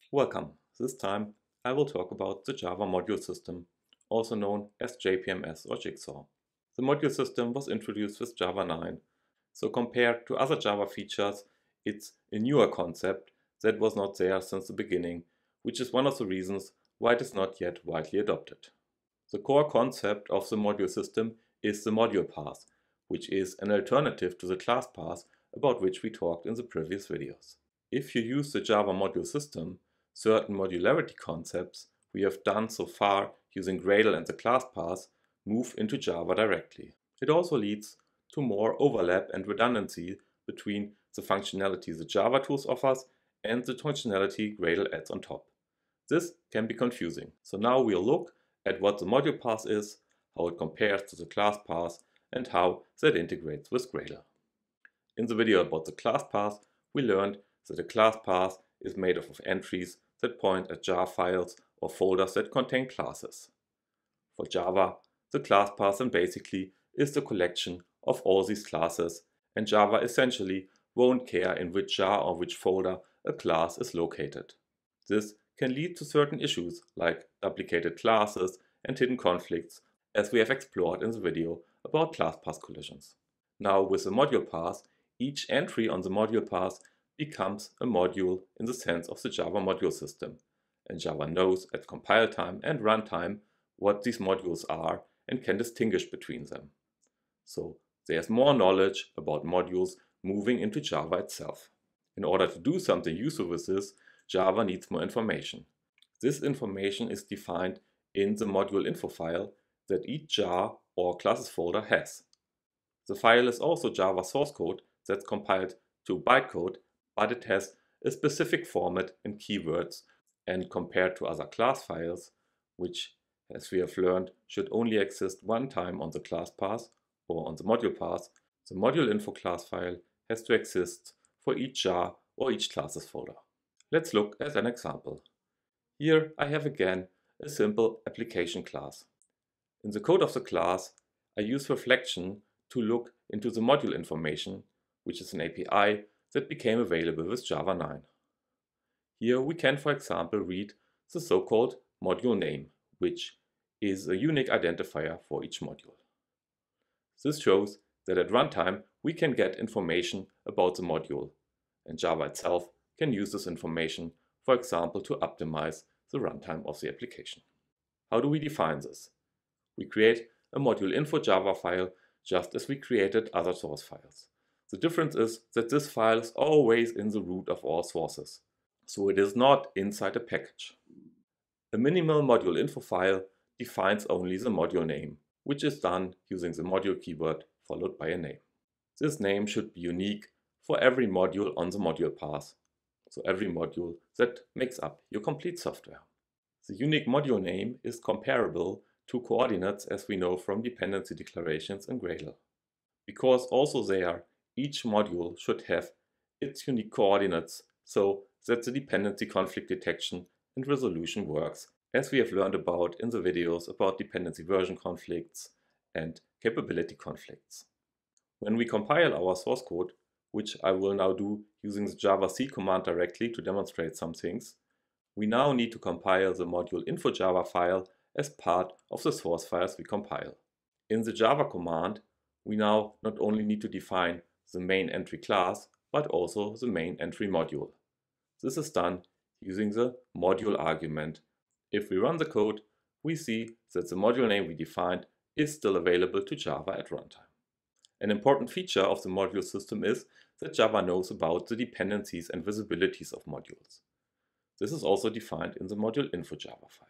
Welcome. This time I will talk about the Java module system, also known as JPMS or Jigsaw. The module system was introduced with Java 9, so compared to other Java features, it's a newer concept that was not there since the beginning, which is one of the reasons why it is not yet widely adopted. The core concept of the module system is the module path, which is an alternative to the class path about which we talked in the previous videos. If you use the Java module system, certain modularity concepts we have done so far using Gradle and the class path move into Java directly. It also leads to more overlap and redundancy between the functionality the Java tools offers and the functionality Gradle adds on top. This can be confusing, so now we'll look at what the module path is, how it compares to the class path, and how that integrates with Gradle. In the video about the class path, we learned that a class path is made up of entries that point at jar files or folders that contain classes. For Java, the class path then basically is the collection of all these classes, and Java essentially won't care in which jar or which folder a class is located. This can lead to certain issues like duplicated classes and hidden conflicts, as we have explored in the video about class path collisions. Now with the module path, each entry on the module path becomes a module in the sense of the Java module system, and Java knows at compile time and runtime what these modules are and can distinguish between them. So there's more knowledge about modules moving into Java itself. In order to do something useful with this, Java needs more information. This information is defined in the module info file that each jar or classes folder has. The file is also Java source code that's compiled to bytecode, but it has a specific format and keywords, and compared to other class files, which, as we have learned, should only exist one time on the class path or on the module path, the module info class file has to exist for each jar or each classes folder. Let's look at an example. Here I have again a simple application class. In the code of the class, I use reflection to look into the module information, which is an API that became available with Java 9. Here we can, for example, read the so-called module name, which is a unique identifier for each module. This shows that at runtime we can get information about the module, and Java itself can use this information, for example, to optimize the runtime of the application. How do we define this? We create a module info Java file just as we created other source files. The difference is that this file is always in the root of all sources, so it is not inside a package. A minimal module info file defines only the module name, which is done using the module keyword followed by a name. This name should be unique for every module on the module path, so every module that makes up your complete software. The unique module name is comparable to coordinates as we know from dependency declarations in Gradle. Because also there, each module should have its unique coordinates so that the dependency conflict detection and resolution works, as we have learned about in the videos about dependency version conflicts and capability conflicts. When we compile our source code, which I will now do using the javac command directly to demonstrate some things, we now need to compile the module info Java file as part of the source files we compile. In the Java command, we now not only need to define the main entry class, but also the main entry module. This is done using the module argument. If we run the code, we see that the module name we defined is still available to Java at runtime. An important feature of the module system is that Java knows about the dependencies and visibilities of modules. This is also defined in the module info Java file.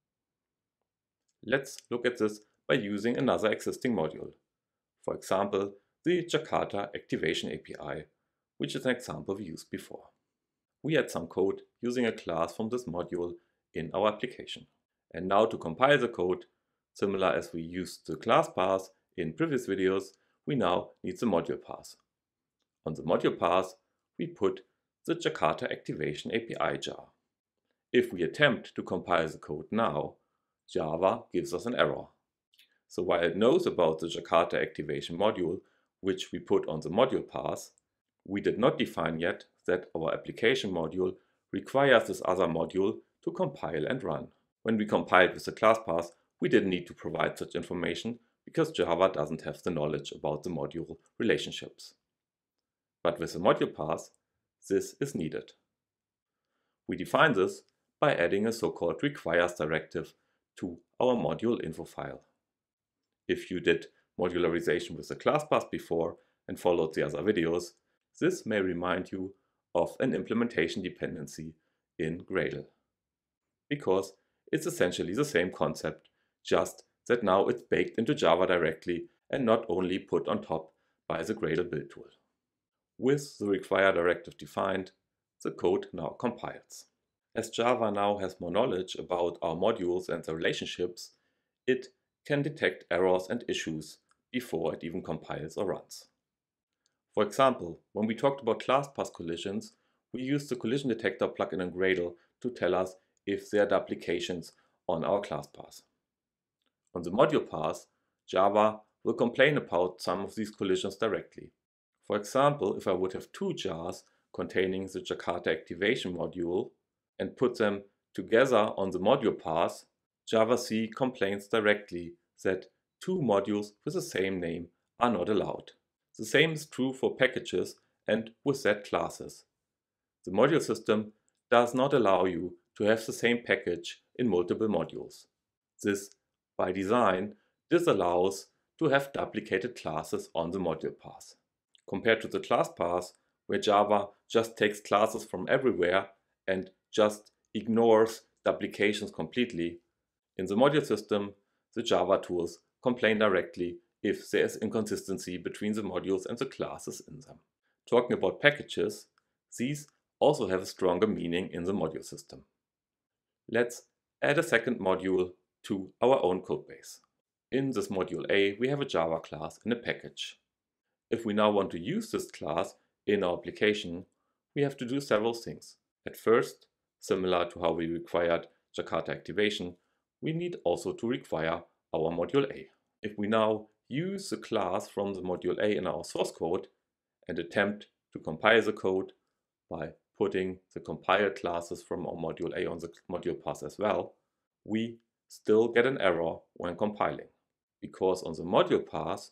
Let's look at this by using another existing module. For example, the Jakarta Activation API, which is an example we used before. We add some code using a class from this module in our application. And now to compile the code, similar as we used the class path in previous videos, we now need the module path. On the module path, we put the Jakarta Activation API jar. If we attempt to compile the code now, Java gives us an error. So while it knows about the Jakarta activation module, which we put on the module path, we did not define yet that our application module requires this other module to compile and run. When we compiled with the class path, we didn't need to provide such information because Java doesn't have the knowledge about the module relationships. But with the module path, this is needed. We define this by adding a so-called requires directive to our module info file. If you did modularization with the class path before and followed the other videos, this may remind you of an implementation dependency in Gradle. Because it's essentially the same concept, just that now it's baked into Java directly and not only put on top by the Gradle build tool. With the require directive defined, the code now compiles. As Java now has more knowledge about our modules and their relationships, it can detect errors and issues before it even compiles or runs. For example, when we talked about class path collisions, we used the collision detector plugin in Gradle to tell us if there are duplications on our class path. On the module path, Java will complain about some of these collisions directly. For example, if I would have two jars containing the Jakarta activation module and put them together on the module path, Java-C complains directly that two modules with the same name are not allowed. The same is true for packages and with that classes. The module system does not allow you to have the same package in multiple modules. This, by design, disallows to have duplicated classes on the module path. Compared to the class path, where Java just takes classes from everywhere and just ignores duplications completely, in the module system, the Java tools complain directly if there is inconsistency between the modules and the classes in them. Talking about packages, these also have a stronger meaning in the module system. Let's add a second module to our own codebase. In this module A, we have a Java class and a package. If we now want to use this class in our application, we have to do several things. At first, similar to how we required Jakarta activation, we need also to require our module A. If we now use the class from the module A in our source code and attempt to compile the code by putting the compiled classes from our module A on the module path as well, we still get an error when compiling. Because on the module path,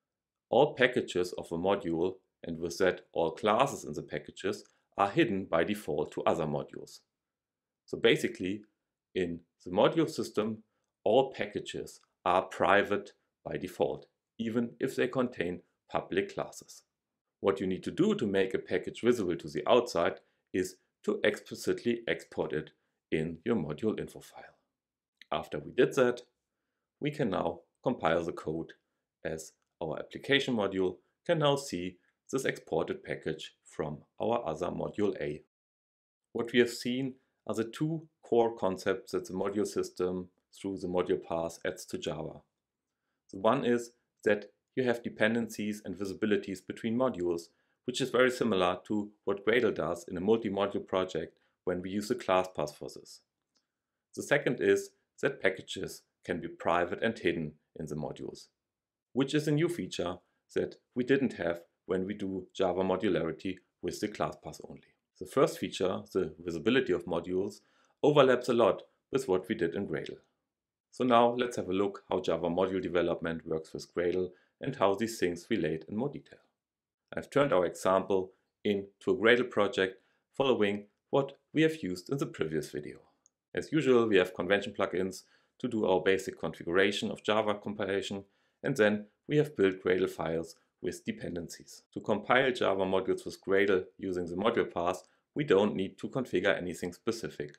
all packages of a module, and with that all classes in the packages, are hidden by default to other modules. So basically, in the module system, all packages are private by default, even if they contain public classes. What you need to do to make a package visible to the outside is to explicitly export it in your module info file. After we did that, we can now compile the code, as our application module can now see this exported package from our other module A. What we have seen are the two core concepts that the module system through the module path adds to Java. The one is that you have dependencies and visibilities between modules, which is very similar to what Gradle does in a multi-module project when we use the class path for this. The second is that packages can be private and hidden in the modules, which is a new feature that we didn't have when we do Java modularity with the class path only. The first feature, the visibility of modules, overlaps a lot with what we did in Gradle. So now let's have a look how Java module development works with Gradle and how these things relate in more detail. I've turned our example into a Gradle project following what we have used in the previous video. As usual, we have convention plugins to do our basic configuration of Java compilation, and then we have built Gradle files with dependencies. To compile Java modules with Gradle using the module path, we don't need to configure anything specific.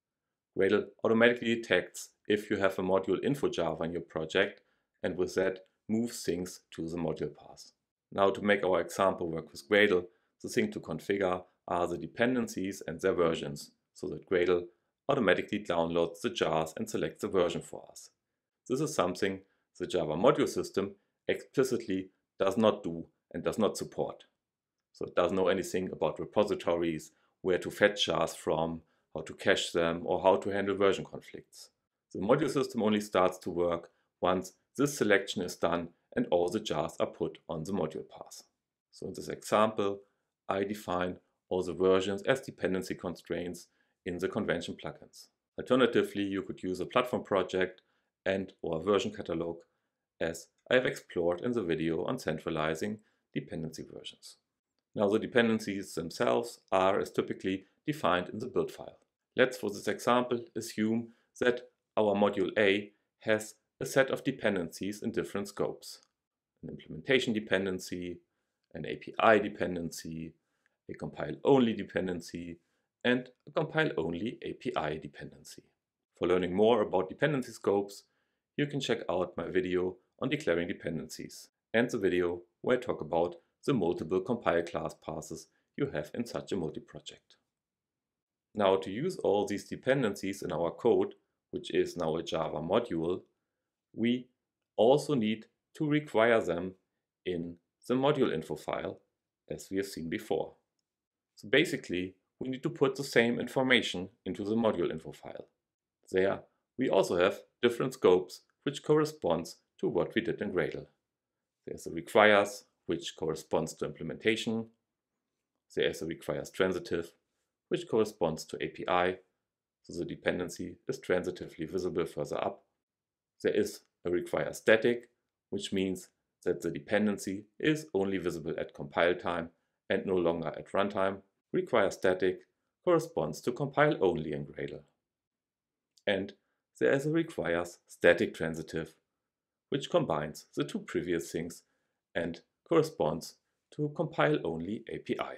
Gradle automatically detects if you have a module info Java in your project, and with that moves things to the module path. Now, to make our example work with Gradle, the thing to configure are the dependencies and their versions, so that Gradle automatically downloads the jars and selects the version for us. This is something the Java module system explicitly does not do and does not support. So it doesn't know anything about repositories, where to fetch jars from, how to cache them, or how to handle version conflicts. The module system only starts to work once this selection is done and all the jars are put on the module path. So in this example, I define or the versions as dependency constraints in the convention plugins. Alternatively, you could use a platform project and or version catalog, as I have explored in the video on centralizing dependency versions. Now the dependencies themselves are as typically defined in the build file. Let's, for this example, assume that our module A has a set of dependencies in different scopes: an implementation dependency, an API dependency, a compile-only dependency, and a compile-only API dependency. For learning more about dependency scopes, you can check out my video on declaring dependencies and the video where I talk about the multiple compile class passes you have in such a multi-project. Now, to use all these dependencies in our code, which is now a Java module, we also need to require them in the module info file, as we have seen before. So basically, we need to put the same information into the module info file. There, we also have different scopes which corresponds to what we did in Gradle. There's a requires, which corresponds to implementation. There is a requires transitive, which corresponds to API, so the dependency is transitively visible further up. There is a require static, which means that the dependency is only visible at compile time and no longer at runtime. Require static corresponds to compile only in Gradle. And there is a requires static transitive, which combines the two previous things and corresponds to compile only API.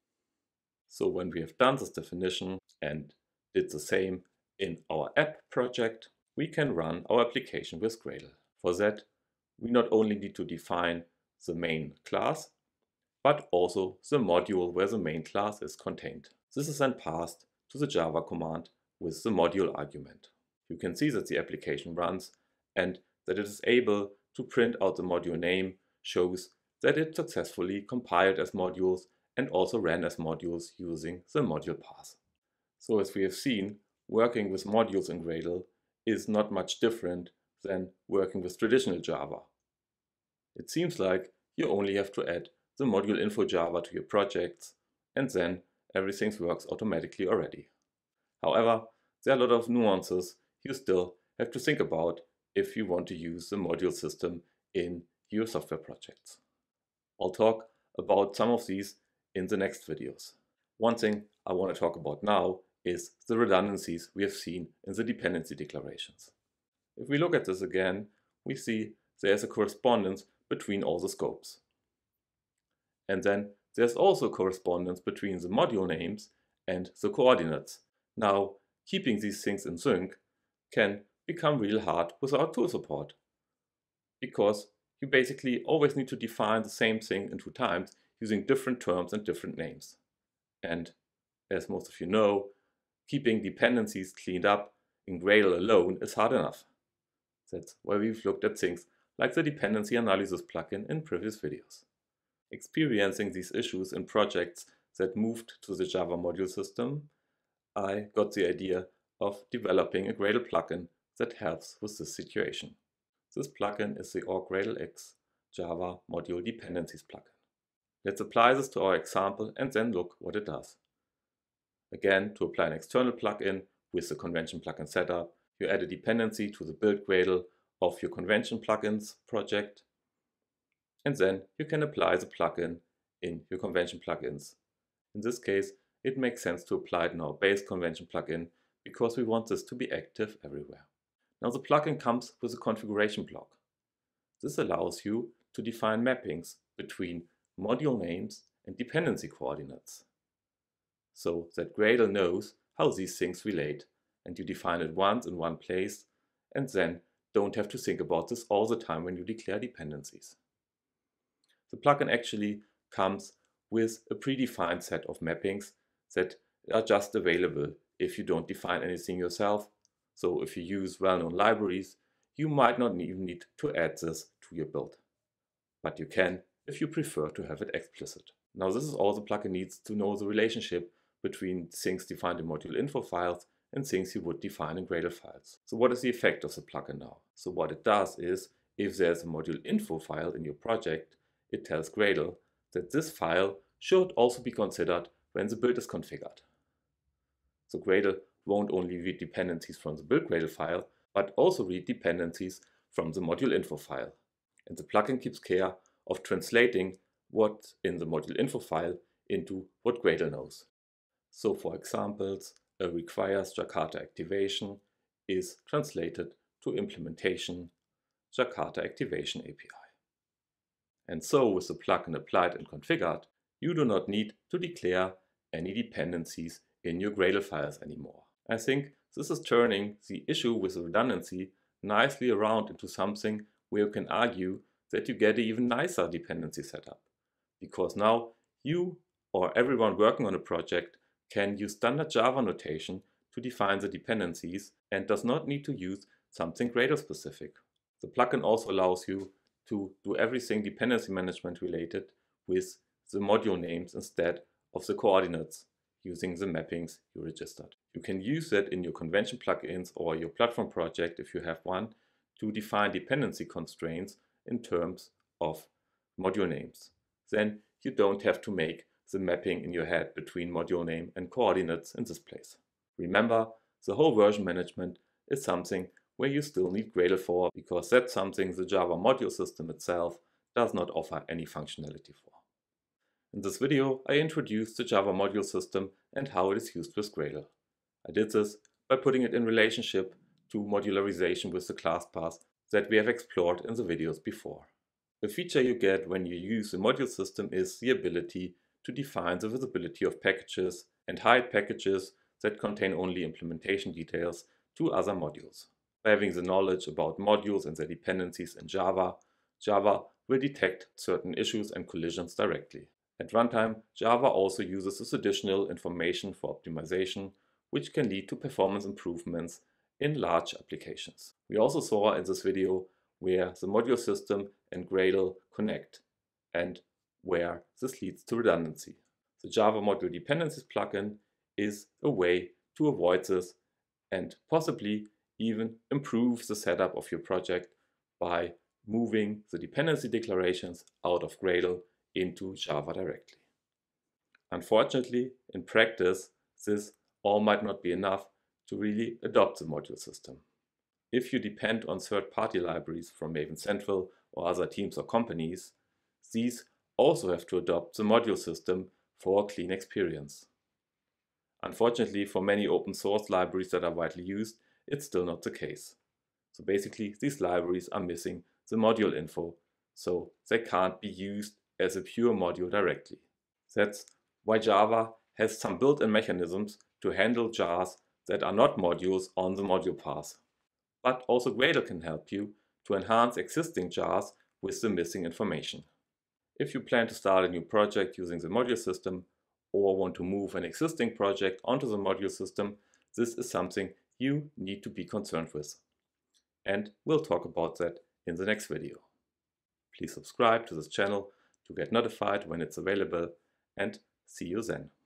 So when we have done this definition and did the same in our app project, we can run our application with Gradle. For that, we not only need to define the main class, but also the module where the main class is contained. This is then passed to the Java command with the module argument. You can see that the application runs and that it is able to print out the module name shows that it successfully compiled as modules and also ran as modules using the module path. So as we have seen, working with modules in Gradle is not much different than working with traditional Java. It seems like you only have to add the module info Java to your projects and then everything works automatically already. However, there are a lot of nuances you still have to think about if you want to use the module system in your software projects. I'll talk about some of these in the next videos. One thing I want to talk about now is the redundancies we have seen in the dependency declarations. If we look at this again, we see there's a correspondence between all the scopes. And then there's also correspondence between the module names and the coordinates. Now, keeping these things in sync can become real hard without tool support, because you basically always need to define the same thing in 2 times using different terms and different names. And as most of you know, keeping dependencies cleaned up in Gradle alone is hard enough. That's why we've looked at things like the dependency analysis plugin in previous videos. Experiencing these issues in projects that moved to the Java module system, I got the idea of developing a Gradle plugin that helps with this situation. This plugin is the org-gradle-x Java module dependencies plugin. Let's apply this to our example and then look what it does. Again, to apply an external plugin with the convention plugin setup, you add a dependency to the build Gradle of your convention plugins project, and then you can apply the plugin in your convention plugins. In this case, it makes sense to apply it in our base convention plugin because we want this to be active everywhere. Now the plugin comes with a configuration block. This allows you to define mappings between module names and dependency coordinates, so that Gradle knows how these things relate, and you define it once in one place and then don't have to think about this all the time when you declare dependencies. The plugin actually comes with a predefined set of mappings that are just available if you don't define anything yourself. So if you use well-known libraries, you might not even need to add this to your build. But you can if you prefer to have it explicit. Now this is all the plugin needs to know the relationship between things defined in module info files and things you would define in Gradle files. So what is the effect of the plugin now? So what it does is, if there's a module info file in your project, it tells Gradle that this file should also be considered when the build is configured. So Gradle won't only read dependencies from the build Gradle file, but also read dependencies from the module info file. And the plugin keeps care of translating what's in the module info file into what Gradle knows. So for examples, a requires Jakarta activation is translated to implementation Jakarta activation API. And so with the plugin applied and configured, you do not need to declare any dependencies in your Gradle files anymore. I think this is turning the issue with redundancy nicely around into something where you can argue that you get an even nicer dependency setup. Because now you or everyone working on a project can use standard Java notation to define the dependencies and does not need to use something Gradle specific. The plugin also allows you to do everything dependency management related with the module names instead of the coordinates using the mappings you registered. You can use that in your convention plugins or your platform project if you have one to define dependency constraints in terms of module names. Then you don't have to make the mapping in your head between module name and coordinates in this place. Remember, the whole version management is something where you still need Gradle for, because that's something the Java module system itself does not offer any functionality for. In this video, I introduced the Java module system and how it is used with Gradle. I did this by putting it in relationship to modularization with the class path that we have explored in the videos before. The feature you get when you use the module system is the ability to define the visibility of packages and hide packages that contain only implementation details to other modules. By having the knowledge about modules and their dependencies in Java, Java will detect certain issues and collisions directly. At runtime, Java also uses this additional information for optimization, which can lead to performance improvements in large applications. We also saw in this video where the module system and Gradle connect and where this leads to redundancy. The Java Module Dependencies plugin is a way to avoid this and possibly even improve the setup of your project by moving the dependency declarations out of Gradle into Java directly. Unfortunately, in practice, this all might not be enough to really adopt the module system. If you depend on third-party libraries from Maven Central or other teams or companies, these also have to adopt the module system for a clean experience. Unfortunately, for many open source libraries that are widely used, it's still not the case. So basically, these libraries are missing the module info, so they can't be used as a pure module directly. That's why Java has some built-in mechanisms to handle jars that are not modules on the module path. But also Gradle can help you to enhance existing jars with the missing information. If you plan to start a new project using the module system or want to move an existing project onto the module system, this is something you need to be concerned with. And we'll talk about that in the next video. Please subscribe to this channel to get notified when it's available, and see you then.